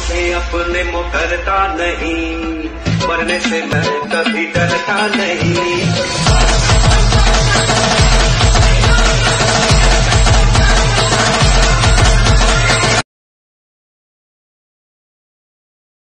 मुझे अपने मुकरता नहीं, मरने से मैं कभी डरता नहीं।